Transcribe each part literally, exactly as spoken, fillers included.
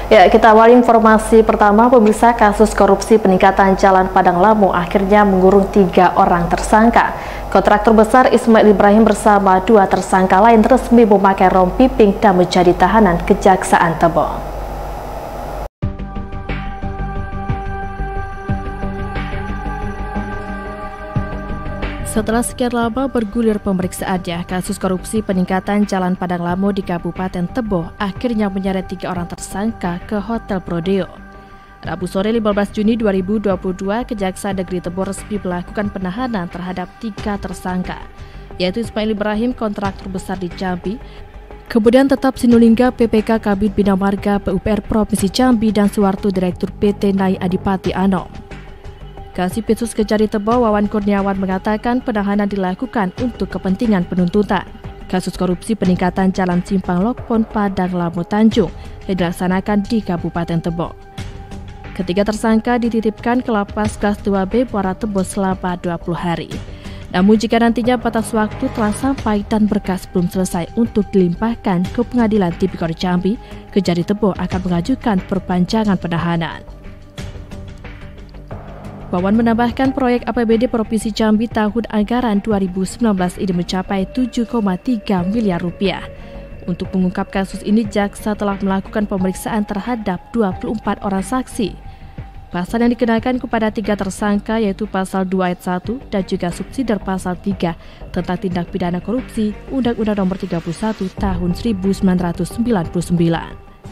Ya, kita awali informasi pertama. Pemirsa, kasus korupsi peningkatan Jalan Padang Lamu akhirnya mengurung tiga orang tersangka. Kontraktor besar Ismail Ibrahim bersama dua tersangka lain resmi memakai rompi pink dan menjadi tahanan Kejaksaan Tebo. Setelah sekian lama bergulir pemeriksaannya, kasus korupsi peningkatan Jalan Padang Lamu di Kabupaten Tebo akhirnya menyeret tiga orang tersangka ke Hotel Prodeo. Rabu sore lima belas Juni dua ribu dua puluh dua, Kejaksaan Negeri Tebo resmi melakukan penahanan terhadap tiga tersangka, yaitu Ismail Ibrahim, kontraktor besar di Jambi, kemudian Tetap Sinulingga, P P K Kabid Bina Marga P U P R Provinsi Jambi, dan Suwarto, Direktur P T Nai Adipati Anom. Kasipitsus Kejari Tebo Wawan Kurniawan mengatakan penahanan dilakukan untuk kepentingan penuntutan kasus korupsi peningkatan Jalan Simpang Lokpon Padang Lamu Tanjung yang dilaksanakan di Kabupaten Tebo. Ketiga tersangka dititipkan ke Lapas Kelas dua B Muara Tebo selama dua puluh hari. Namun jika nantinya batas waktu telah sampai dan berkas belum selesai untuk dilimpahkan ke Pengadilan Tipikor Jambi, Kejari Tebo akan mengajukan perpanjangan penahanan. Wawan menambahkan proyek A P B D Provinsi Jambi tahun anggaran dua ribu sembilan belas ini mencapai tujuh koma tiga miliar rupiah. Untuk mengungkap kasus ini, jaksa telah melakukan pemeriksaan terhadap dua puluh empat orang saksi. Pasal yang dikenakan kepada tiga tersangka yaitu pasal dua ayat satu dan juga subsidiar pasal tiga tentang tindak pidana korupsi Undang-Undang Nomor tiga puluh satu Tahun seribu sembilan ratus sembilan puluh sembilan.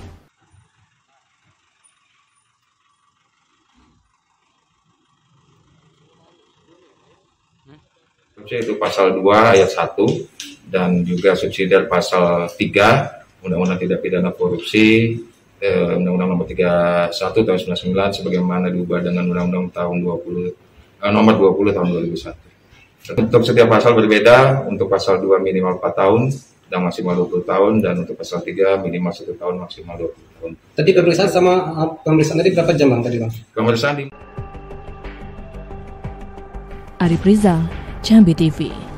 Itu pasal dua ayat satu dan juga subsidiar pasal tiga Undang-Undang Tindak Pidana Korupsi eh, Undang-Undang Nomor tiga puluh satu Tahun sembilan puluh sembilan sebagaimana diubah dengan Undang-Undang tahun dua puluh eh, Nomor dua puluh Tahun dua ribu satu. Untuk setiap pasal berbeda. Untuk pasal dua minimal empat tahun dan maksimal dua puluh tahun, dan untuk pasal tiga minimal satu tahun maksimal dua puluh tahun. Tadi pemeriksaan sama pemeriksaan tadi berapa jam Bang tadi Bang? Pemeriksaan di Arif Rizal, Jambi T V.